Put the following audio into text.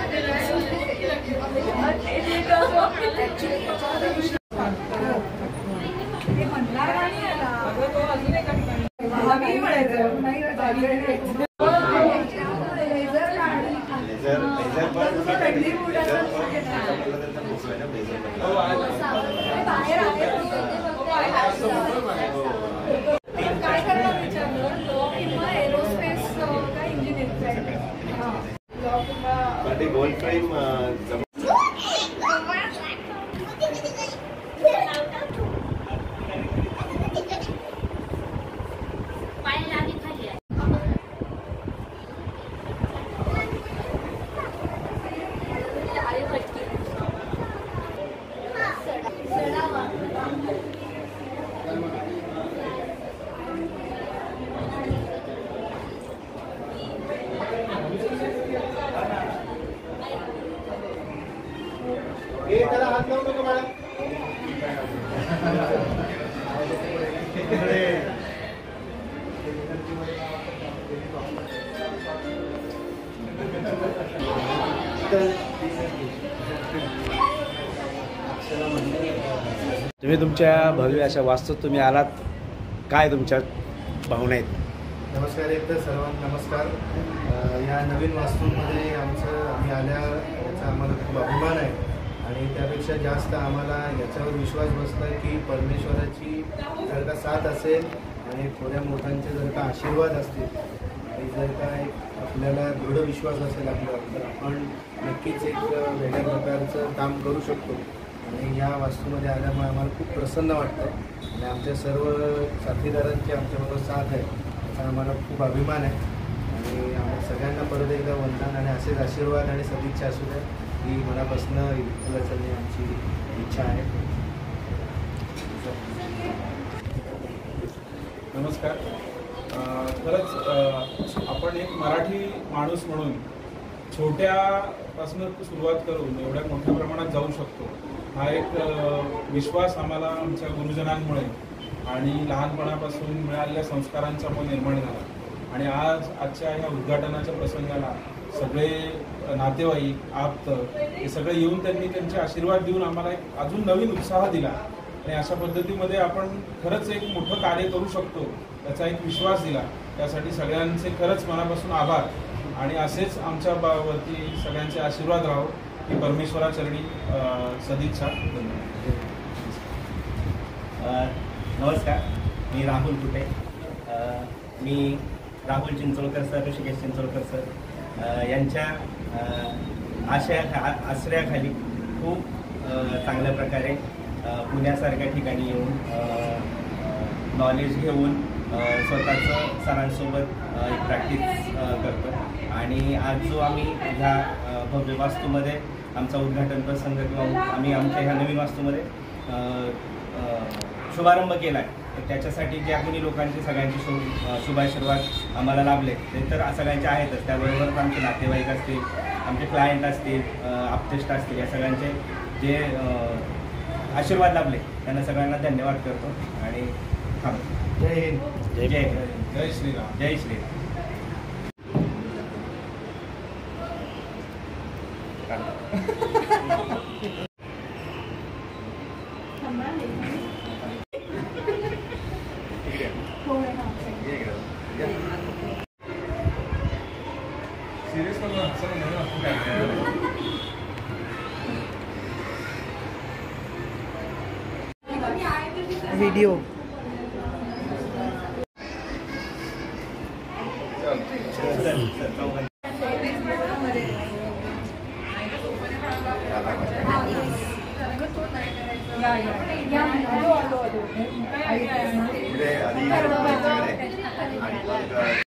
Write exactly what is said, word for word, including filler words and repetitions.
Gold frame त्याला हात लावू नको मॅडम. तुम्ही तुमच्या भव्य अशा वास्तूत तुम्ही आलात, काय तुमच्या भावना आहेत? नमस्कार. एकदा सर्वांना नमस्कार. या नवीन वास्तूमध्ये आमचं आम्ही आल्या याचा आम्हाला खूप अभिमान आहे आणि त्यापेक्षा जास्त आम्हाला याच्यावर विश्वास बसला आहे की परमेश्वराची जर का साथ असेल आणि थोड्या मोठ्यांचे जर का आशीर्वाद असतील आणि जर का एक आपल्याला दृढ विश्वास असेल आपल्यावर, तर आपण नक्कीच एक वेगळ्या प्रकारचं काम करू शकतो. आणि या वास्तूमध्ये आल्यामुळे आम्हाला खूप प्रसन्न वाटतं आणि आमच्या सर्व साथीदारांची आमच्याबरोबर साथ आहे याचा आम्हाला खूप अभिमान आहे. आणि आम्हाला सगळ्यांना परत एकदा वंदन आणि असेच आशीर्वाद आणि सदिच्छा असू द्या ही मनापासून विठ्ठलाची आमची इच्छा आहे. नमस्कार. खरंच आपण एक मराठी माणूस म्हणून छोट्यापासून सुरुवात करून एवढ्या मोठ्या प्रमाणात जाऊ शकतो हा एक विश्वास आम्हाला आमच्या गुरुजनांमुळे आणि लहानपणापासून मिळालेल्या संस्कारांच्यामुळे निर्माण झाला. आणि आज आजच्या ह्या उद्घाटनाच्या प्रसंगाला सगळे नातेवाईक आप्त हे सगळे येऊन त्यांनी त्यांचे आशीर्वाद देऊन आम्हाला एक अजून नवीन उत्साह दिला. आणि अशा पद्धतीमध्ये आपण खरंच एक मोठं कार्य करू शकतो याचा एक विश्वास दिला. त्यासाठी सगळ्यांचे खरंच मनापासून आभार. आणि असेच आमच्या वरती सगळ्यांचे आशीर्वाद राहो ही परमेश्वराचरणी सदिच्छा. नमस्कार. मी राहुल कुटे. मी राहुल चिंचोळकर सर, ऋषिकेश चिंचोळकर सर यांच्या आशया आश्रयाखाली खूप चांगल्या प्रकारे पुण्यासारख्या ठिकाणी येऊन नॉलेज घेऊन स्वतःचं सरांसोबत एक प्रॅक्टिस करतो. आणि आज जो आम्ही ह्या भव्य वास्तूमध्ये आमचा उद्घाटन प्रसंग किंवा आम्ही आमच्या ह्या नवीन वास्तूमध्ये शुभारंभ केला आहे, तर त्याच्यासाठी ज्या कोणी लोकांचे सगळ्यांचे शुभ शुभाशीर्वाद आम्हाला लाभले ते तर सगळ्यांचे आहेतच. त्याबरोबरच आमचे नातेवाईक असतील, आमचे क्लायंट असतील, आप्तेष्ट असतील, या सगळ्यांचे जे आशीर्वाद लाभले त्यांना सगळ्यांना धन्यवाद करतो. आणि थांबतो. जय हिंद. जय जय जय श्रीराम. जय श्रीराम. व्हिडिओ पुढे आधी